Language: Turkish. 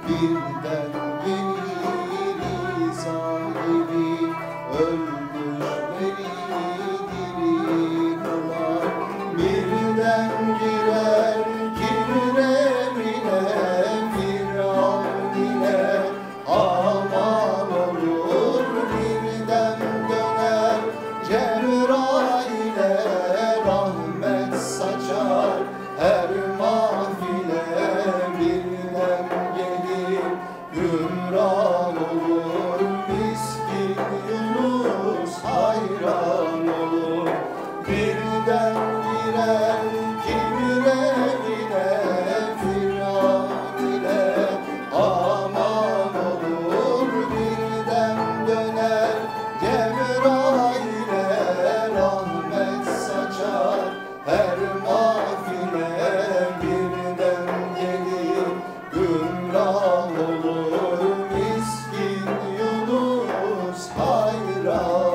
birden gelir İsa gibi, ölmüşleri diri kılar. Birden girer kibrevine, Firavun ile Haman olur. Birden döner Cebrail'e, rahmet saçar her mahfile. Birden gelir hümran olur, miskin Yunus hayran olur. Birden girer kibrevine, Firavun ile Haman olur. Birden döner Cebrail'e, rahmet saçar her mahfile. Birden gelir gümrah olur, miskin Yunus hayran.